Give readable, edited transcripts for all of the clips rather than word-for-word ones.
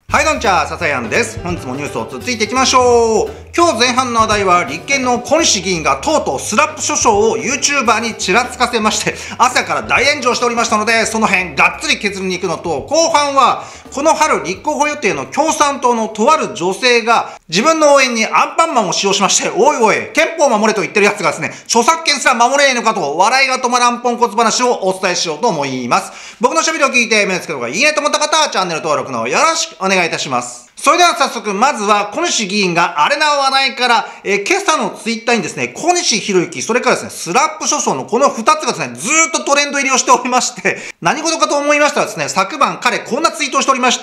はい、どんちゃー、ささやんです。本日もニュースをつついていきましょう。今日前半の話題は、立憲の小西議員がとうとうスラップ訴訟を YouTuber にちらつかせまして、朝から大炎上しておりましたので、その辺がっつり削りに行くのと、後半は、この春立候補予定の共産党のとある女性が、自分の応援にアンパンマンを使用しまして、おいおい、憲法を守れと言ってる奴がですね、著作権すら守れないのかと、笑いが止まらんポンコツ話をお伝えしようと思います。僕の喋りを聞いて、目をつける方がいいねと思った方は、チャンネル登録のよろしくお願いいたします。それでは早速、まずは、小西議員があれな話題から、今朝のツイッターにですね、小西博之、それからですね、スラップ訴訟のこの2つがですね、ずーっとトレンド入りをしておりまして、何事かと思いましたらですね、昨晩彼こんなツイートをしておりまして、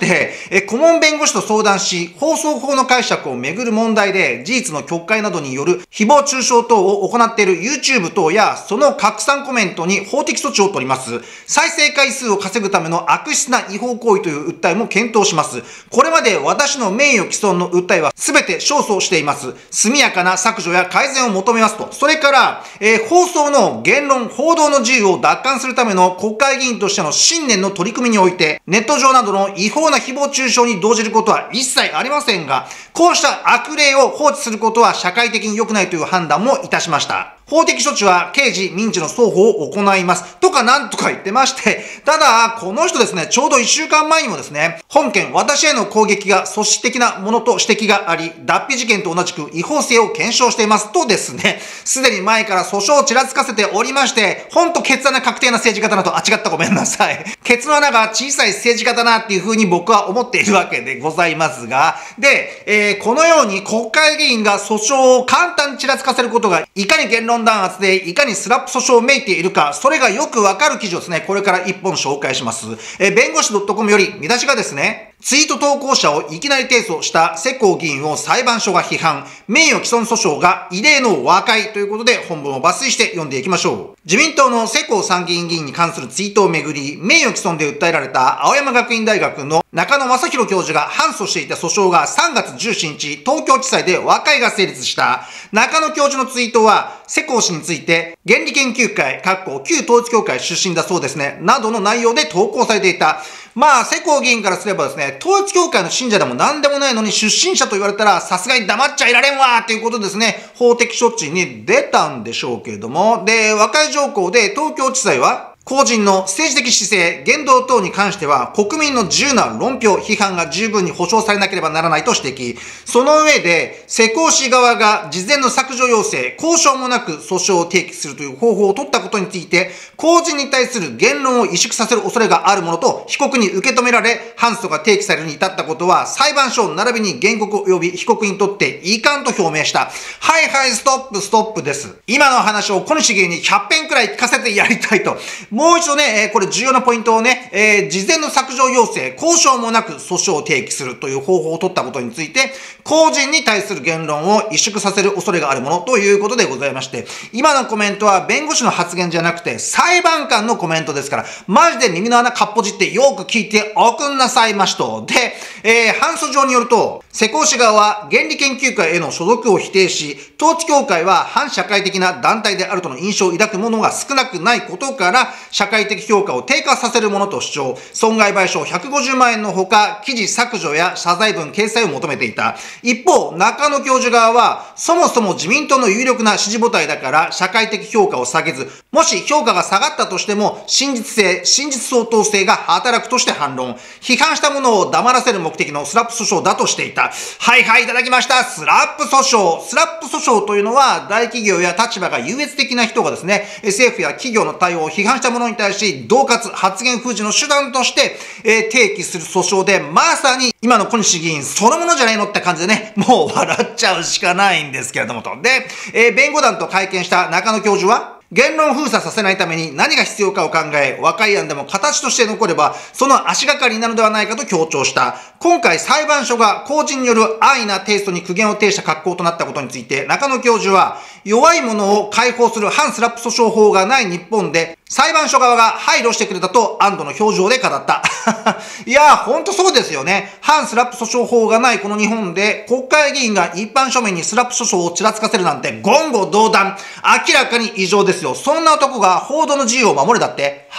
顧問弁護士と相談し、放送法の解釈をめぐる問題で、事実の曲解などによる誹謗中傷等を行っている YouTube 等や、その拡散コメントに法的措置を取ります。再生回数を稼ぐための悪質な違法行為という訴えも検討します。これまで私の名誉毀損の訴えは全て勝訴しています。速やかな削除や改善を求めますと。それから、放送の言論、報道の自由を奪還するための国会議員としての信念の取り組みにおいて、ネット上などの違法な誹謗中傷に動じることは一切ありませんが、こうした悪例を放置することは社会的に良くないという判断もいたしました。法的処置は刑事、民事の双方を行います。とかなんとか言ってまして、ただ、この人ですね、ちょうど1週間前にもですね、本件私への攻撃が組織的なものと指摘があり、脱皮事件と同じく違法性を検証していますとですね、すでに前から訴訟をちらつかせておりまして、ほんとケツ穴確定な政治家だなと、違ったごめんなさい。ケツの穴が小さい政治家だなっていう風に僕は思っているわけでございますが、で、このように国会議員が訴訟を簡単にちらつかせることが、いかに言論弾圧でいかにスラップ訴訟をめいているか、それがよくわかる記事をですね、これから一本紹介します。弁護士 .com より見出しがですね、ツイート投稿者をいきなり提訴した世耕議員を裁判所が批判、名誉毀損訴訟が異例の和解ということで本文を抜粋して読んでいきましょう。自民党の世耕参議院議員に関するツイートをめぐり、名誉毀損で訴えられた青山学院大学の中野正宏教授が反訴していた訴訟が3月17日、東京地裁で和解が成立した。中野教授のツイートは、世耕氏について、原理研究会、旧統一教会出身だそうですね、などの内容で投稿されていた。まあ、世耕議員からすればですね、統一教会の信者でも何でもないのに出身者と言われたら、さすがに黙っちゃいられんわっていうことですね、法的処置に出たんでしょうけれども、で、和解条項で東京地裁は、個人の政治的姿勢、言動等に関しては、国民の自由な論評、批判が十分に保障されなければならないと指摘。その上で、世耕氏側が事前の削除要請、交渉もなく訴訟を提起するという方法を取ったことについて、公人に対する言論を萎縮させる恐れがあるものと、被告に受け止められ、反訴が提起されるに至ったことは、裁判所並びに原告及び被告にとって遺憾と表明した。はいはい、ストップです。今の話を小西議員に100遍くらい聞かせてやりたいと。もう一度ね、これ重要なポイントをね、事前の削除要請、交渉もなく訴訟を提起するという方法を取ったことについて、公人に対する言論を萎縮させる恐れがあるものということでございまして、今のコメントは弁護士の発言じゃなくて、裁判官のコメントですから、マジで耳の穴かっぽじってよく聞いておくんなさいましと。で、反訴状によると、世耕氏側は原理研究会への所属を否定し、統一教会は反社会的な団体であるとの印象を抱く者が少なくないことから、社会的評価を低下させるものと主張、損害賠償150万円のほか、記事削除や謝罪文掲載を求めていた。一方、中野教授側は、そもそも自民党の有力な支持母体だから、社会的評価を下げず、もし評価が下がったとしても、真実相当性が働くとして反論。批判したものを黙らせる目的のスラップ訴訟だとしていた。はいはい、いただきました。スラップ訴訟。スラップ訴訟というのは、大企業や立場が優越的な人がですね、政府や企業の対応を批判したものに対し、恫喝、発言封じの手段として、提起する訴訟で、まさに今の小西議員そのものじゃないのって感じでね、もう笑っちゃうしかないんですけれどもと。で、弁護団と会見した中野教授は、言論封鎖させないために何が必要かを考え、和解案でも形として残れば、その足がかりになるのではないかと強調した。今回裁判所が公人による安易な提訴に苦言を呈した格好となったことについて、中野教授は、弱い者を解放する反スラップ訴訟法がない日本で、裁判所側が配慮してくれたと安堵の表情で語った。いや、ほんとそうですよね。反スラップ訴訟法がないこの日本で、国会議員が一般書面にスラップ訴訟をちらつかせるなんて言語道断。明らかに異常ですよ。そんな男が報道の自由を守れだって、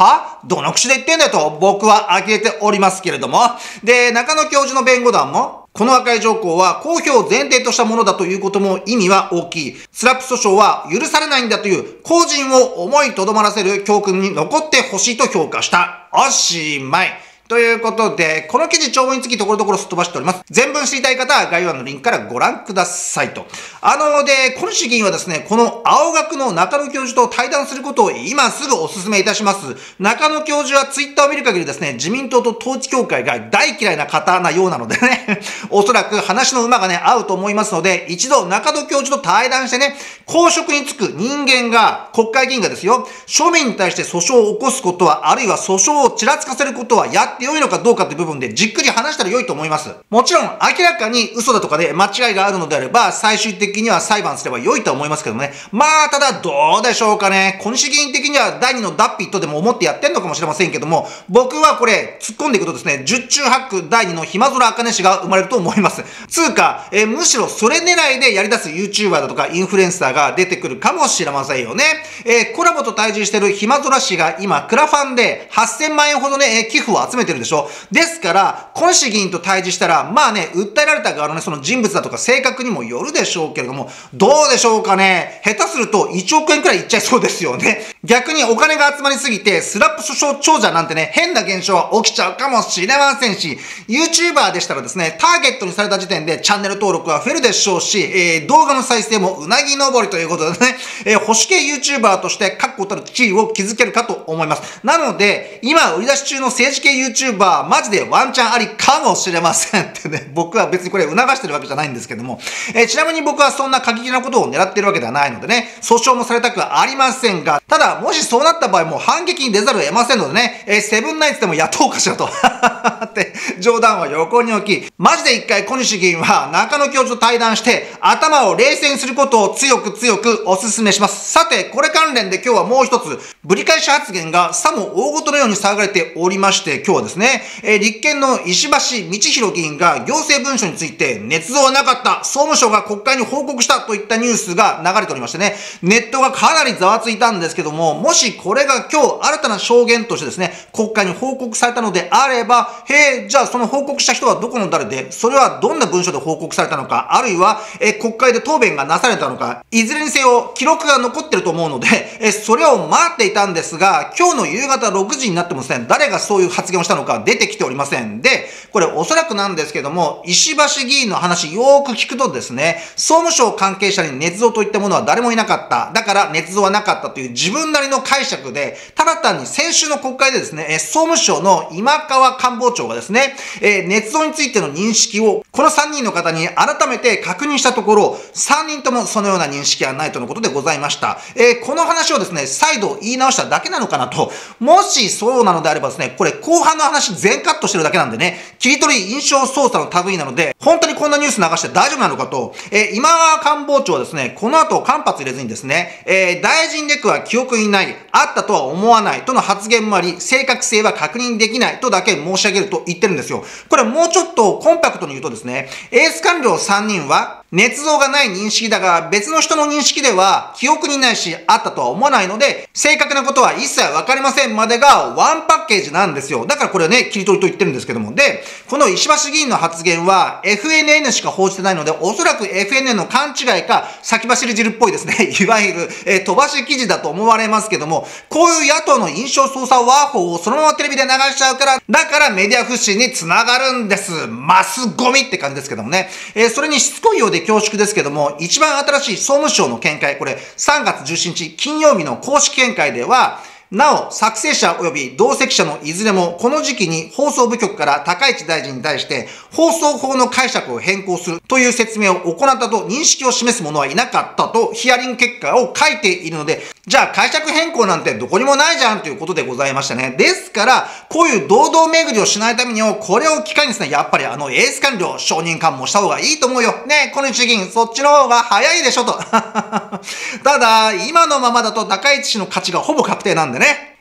どの口で言ってんだよと僕は呆れておりますけれども。で、中野教授の弁護団も、この和解条項は公表を前提としたものだということも意味は大きい。スラップ訴訟は許されないんだという公人を思いとどまらせる教訓に残ってほしいと評価した。おしまい。ということで、この記事長文につきところどころすっ飛ばしております。全文知りたい方は概要欄のリンクからご覧くださいと。で、小西議員はですね、この青学の中野教授と対談することを今すぐお勧めいたします。中野教授はツイッターを見る限りですね、自民党と統一協会が大嫌いな方なようなのでね、おそらく話の馬がね、合うと思いますので、一度中野教授と対談してね、公職に就く人間が、国会議員がですよ、庶民に対して訴訟を起こすことは、あるいは訴訟をちらつかせることはやって良いのかどうかっていう部分でじっくり話したら良いと思います。もちろん明らかに嘘だとかで間違いがあるのであれば最終的には裁判すれば良いと思いますけどもね。ただどうでしょうかね。小西議員的には第二のダッピットでも思ってやってんのかもしれませんけども、僕はこれ突っ込んでいくとですね、十中八九第二の暇空茜氏が生まれると思います。つうか、むしろそれ狙いでやり出す YouTuber だとかインフルエンサーが出てくるかもしれませんよね。コラボと対峙してる暇空氏が今クラファンで8000万円ほどね、寄付を集めてるでしょ。ですから、小西議員と対峙したら、訴えられた側のね、その人物だとか性格にもよるでしょうけれども、どうでしょうかね。下手すると1億円くらいいっちゃいそうですよね。逆にお金が集まりすぎて、スラップ訴訟長者なんてね、変な現象は起きちゃうかもしれませんし、YouTuber でしたらですね、ターゲットにされた時点でチャンネル登録は増えるでしょうし、動画の再生もうなぎ登りということでね、保守系 YouTuber として確固たる地位を築けるかと思います。なので、今売り出し中の政治系 YouTuber、マジでワンチャンありかもしれませんってね、僕は別にこれ促してるわけじゃないんですけども、ちなみに僕はそんな過激なことを狙ってるわけではないのでね、訴訟もされたくはありませんが、ただ、もしそうなった場合も反撃に出ざるを得ませんのでね、セブンナイツでもやっとうかしらとって冗談を横に置き、マジで一回小西議員は中野教授と対談して頭を冷静にすることを強くお勧めします。さて、これ関連で今日はもう一つ、ぶり返し発言がさも大事のように騒がれておりまして、今日はですね、立憲の石橋道弘議員が行政文書について捏造はなかった、総務省が国会に報告したといったニュースが流れておりましてね、ネットがかなりざわついたんですけども、もしこれが今日新たな証言としてですね、国会に報告されたのであれば、じゃあその報告した人はどこの誰で、それはどんな文書で報告されたのか、あるいは、国会で答弁がなされたのか、いずれにせよ記録が残ってると思うので、それを待っていたんですが、今日の夕方6時になってもですね、誰がそういう発言をしたのか出てきておりませんで、これおそらくなんですけども、石橋議員の話よーく聞くとですね、総務省関係者に捏造といったものは誰もいなかった。だから捏造はなかったという自分なりの解釈で、ただ単に先週の国会でですね、総務省の今川官房長がですね、捏造についての認識をこの3人の方に改めて確認したところ、3人ともそのような認識はないとのことでございました。この話をですね、再度言い直しただけなのかなと。もしそうなのであればですね、これ後半の話全カットしてるだけなんでね、切り取り印象操作の類なので、本当にこんなニュース流して大丈夫なのかと、今川官房長はですね、この後間髪入れずにですね、大臣レクは記憶にない、あったとは思わないとの発言もあり、正確性は確認できないとだけ申し上げると言ってるんですよ。これもうちょっとコンパクトに言うとですね、エース官僚3人は、捏造がない認識だが、別の人の認識では記憶にないし、あったとは思わないので、正確なことは一切わかりませんまでがワンパッケージなんですよ。だからこれね、切り取りと言ってるんですけども。で、この石橋議員の発言は FNN しか報じてないので、おそらく FNN の勘違いか、先走り汁っぽいですね。いわゆる、飛ばし記事だと思われますけども、こういう野党の印象操作ワーホーをそのままテレビで流しちゃうから、だからメディア不信につながるんです。マスゴミって感じですけどもね。それにしつこいようで恐縮ですけども、一番新しい総務省の見解、これ3月17日金曜日の公式見解では、なお、作成者及び同席者のいずれも、この時期に放送部局から高市大臣に対して、放送法の解釈を変更するという説明を行ったと認識を示す者はいなかったとヒアリング結果を書いているので、じゃあ解釈変更なんてどこにもないじゃんということでございましたね。ですから、こういう堂々巡りをしないためにも、これを機会にですね、やっぱりエース官僚、承認喚問した方がいいと思うよ。ね、この日銀、そっちの方が早いでしょと。ただ、今のままだと高市氏の勝ちがほぼ確定なんでね。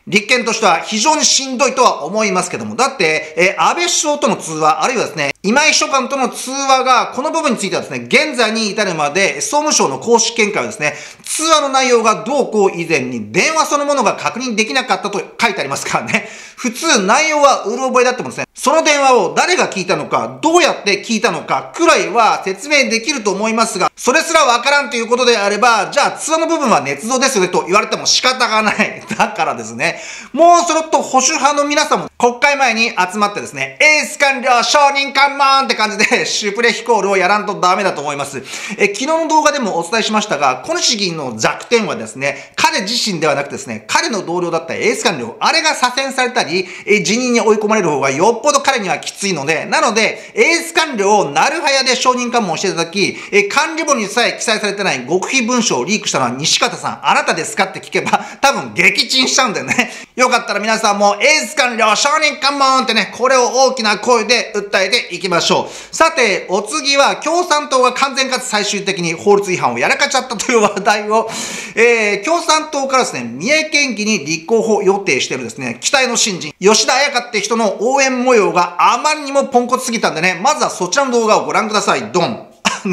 立憲としては非常にしんどいとは思いますけども、だって、安倍首相との通話、あるいはですね、今井秘書官との通話が、この部分についてはですね、現在に至るまで、総務省の公式見解はですね、通話の内容がどうこう以前に、電話そのものが確認できなかったと書いてありますからね。普通、内容はうる覚えだってもですね、その電話を誰が聞いたのか、どうやって聞いたのか、くらいは説明できると思いますが、それすらわからんということであれば、じゃあ通話の部分は捏造ですよねと言われても仕方がない。だからですね、もうそろっと保守派の皆さんも国会前に集まってですね、エース官僚承認喚問って感じでシュプレヒコールをやらんとダメだと思います。昨日の動画でもお伝えしましたが、小西議員の弱点はですね、彼自身ではなくてですね、彼の同僚だったエース官僚、あれが左遷されたり、辞任に追い込まれる方がよっぽど彼にはきついので、なので、エース官僚をなるはやで承認喚問していただき、管理簿にさえ記載されてない極秘文書をリークしたのは西方さん、あなたですかって聞けば、多分撃沈しちゃうんだよね。よかったら皆さんもエース官僚承認喚問ってね、これを大きな声で訴えていきましょう。さて、お次は共産党が完全かつ最終的に法律違反をやらかっちゃったという話題を、共産党からですね、三重県議に立候補予定しているですね、期待の新人、吉田彩香って人の応援模様があまりにもポンコツすぎたんでね、まずはそちらの動画をご覧ください。ドン。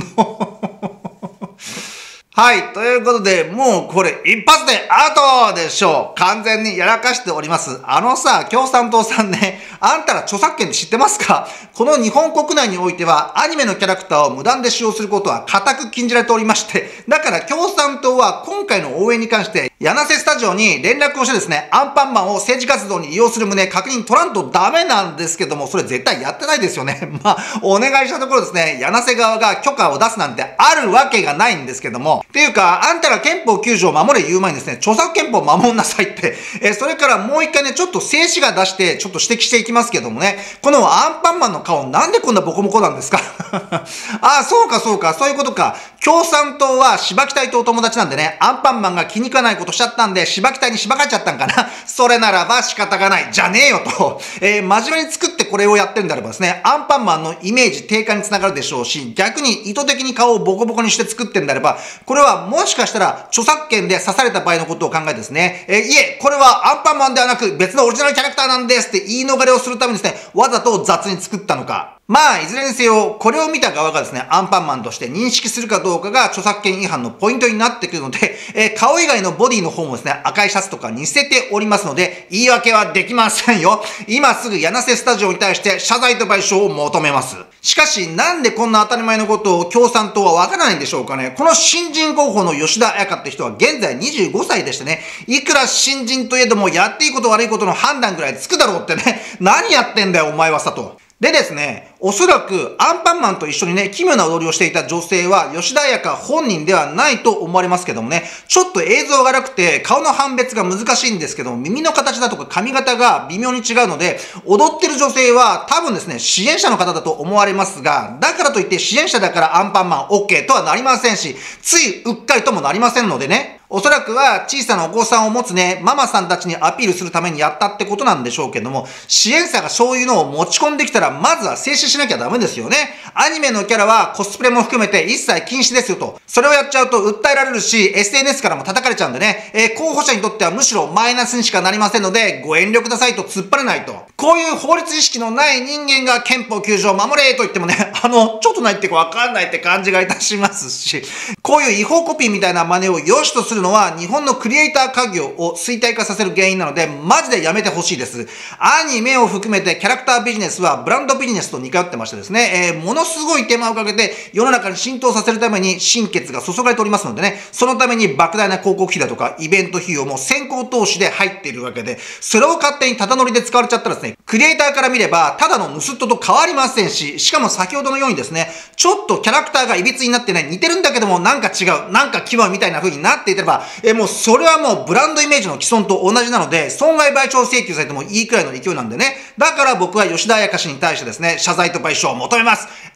はい。ということで、もうこれ一発でアウトでしょう。完全にやらかしております。共産党さんね、あんたら著作権って知ってますか？この日本国内においては、アニメのキャラクターを無断で使用することは固く禁じられておりまして、だから共産党は今回の応援に関して、柳瀬スタジオに連絡をしてですね、アンパンマンを政治活動に利用する旨確認取らんとダメなんですけども、それ絶対やってないですよね。まあ、お願いしたところですね、柳瀬側が許可を出すなんてあるわけがないんですけども、っていうか、あんたら憲法9条を守れ言う前にですね、著作権法を守んなさいって、それからもう一回ね、ちょっと静止画出して、ちょっと指摘していきますけどもね、このアンパンマンの顔なんでこんなボコボコなんですか？ああ、そうか、そういうことか。共産党は芝木隊とお友達なんでね、アンパンマンが気に食わないことしちゃったんで、芝木隊に芝かっちゃったんかな。それならば仕方がない。じゃねえよと。真面目に作ってこれをやってるんであればですね、アンパンマンのイメージ低下につながるでしょうし、逆に意図的に顔をボコボコにして作ってるんであれば、これはもしかしたら著作権で刺された場合のことを考えてですね、いえ、これはアンパンマンではなく別のオリジナルキャラクターなんですって言い逃れをするためにですね、わざと雑に作ったのか。まあ、いずれにせよ、これを見た側がですね、アンパンマンとして認識するかどうかが著作権違反のポイントになってくるので、顔以外のボディの方もですね、赤いシャツとか似せておりますので、言い訳はできませんよ。今すぐ柳瀬スタジオに対して謝罪と賠償を求めます。しかし、なんでこんな当たり前のことを共産党はわからないんでしょうかね。この新人候補の吉田彩香って人は現在25歳でしてね、いくら新人といえどもやっていいこと悪いことの判断ぐらいつくだろうってね、何やってんだよお前はさと。でですね、おそらくアンパンマンと一緒にね、奇妙な踊りをしていた女性は吉田彩香本人ではないと思われますけどもね、ちょっと映像が荒くて顔の判別が難しいんですけども、耳の形だとか髪型が微妙に違うので、踊ってる女性は多分ですね、支援者の方だと思われますが、だからといって支援者だからアンパンマン OK とはなりませんし、ついうっかりともなりませんのでね、おそらくは小さなお子さんを持つね、ママさんたちにアピールするためにやったってことなんでしょうけども、支援者がそういうのを持ち込んできたら、まずは静止しなきゃダメですよね。アニメのキャラはコスプレも含めて一切禁止ですよと。それをやっちゃうと訴えられるし、SNS からも叩かれちゃうんでね、候補者にとってはむしろマイナスにしかなりませんので、ご遠慮くださいと突っ張れないと。こういう法律意識のない人間が憲法9条を守れと言ってもね、ちょっとないってかわかんないって感じがいたしますし、こういう違法コピーみたいな真似を良しとするのは日本のクリエイター家業を衰退化させる原因なので、マジでやめてほしいです。アニメを含めてキャラクタービジネスはブランドビジネスと似通ってましてですね、ものすごい手間をかけて世の中に浸透させるために心血が注がれておりますのでね、そのために莫大な広告費だとかイベント費用も先行投資で入っているわけで、それを勝手にただ乗りで使われちゃったらですね、クリエイターから見ればただの盗人と変わりませんし、しかも先ほどのようにですね、ちょっとキャラクターが歪になってね、似てるんだけどもなんか違う、なんか違うみたいな風になっていれば、もうそれはもうブランドイメージの既存と同じなので、損害賠償請求されてもいいくらいの勢いなんでね、だから僕は吉田彩香氏に対してですね、謝罪と賠償を求めます。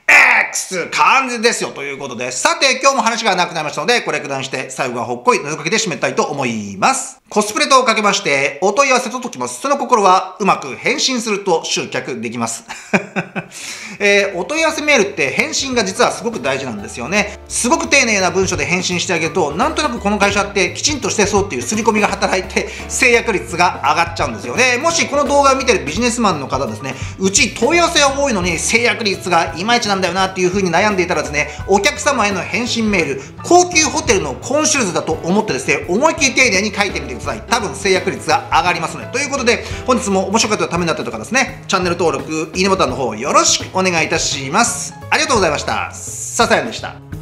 X 完全ですよということで、さて今日も話がなくなりましたので、これくらいにして最後はほっこり謎かけで締めたいと思います。コスプレとかけまして、お問い合わせと解きます。その心はうまく返信すると集客できます。お問い合わせメールって返信が実はすごく大事なんですよね。すごく丁寧な文章で返信してあげると、なんとなくこの会社ってきちんとしてそうっていう刷り込みが働いて、制約率が上がっちゃうんですよね。もしこの動画を見てるビジネスマンの方ですね、うち問い合わせは多いのに制約率がいまいちなんだよなっていう風に悩んでいたらですね、お客様への返信メール、高級ホテルのコンシューズだと思ってですね、思いっきり丁寧に書いてみてください。多分制約率が上がりますので。ということで、本日も面白かったためになったとかですね、チャンネル登録、いいねボタンの方よろしくお願いいたします。ありがとうございました。ささやんでした。